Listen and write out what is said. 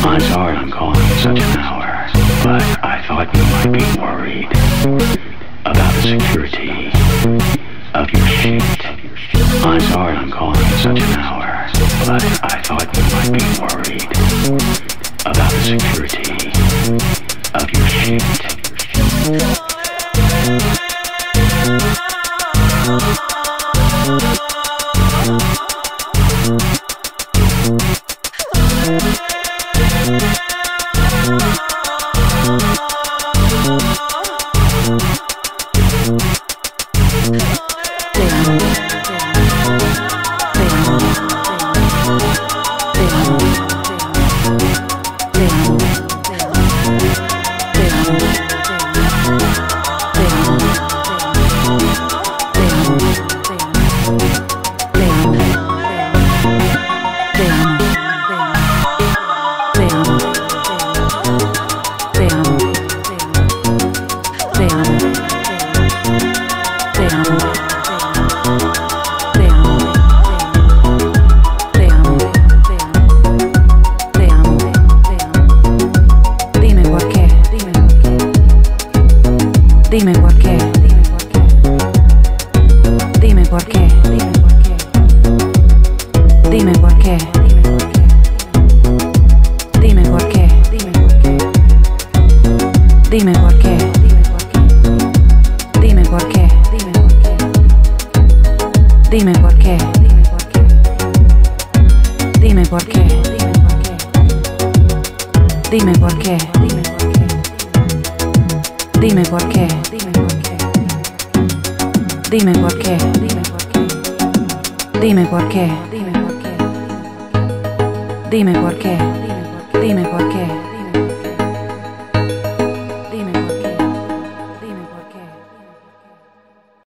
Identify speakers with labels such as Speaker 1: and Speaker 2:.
Speaker 1: I'm sorry I'm calling at such an hour, but I thought you might be worried about the security of your sheet. I'm sorry I'm calling at such an hour, but I thought you might be worried about the security of your sheet.
Speaker 2: Dime por qué. Dime por qué. Dime por qué. Dime por qué. Dime por qué. Dime por qué. Dime por qué. Dime por qué. Dime por qué. Dime por qué. Dime por qué. Dime por qué. Dime por qué. Dime por qué. Dime por qué.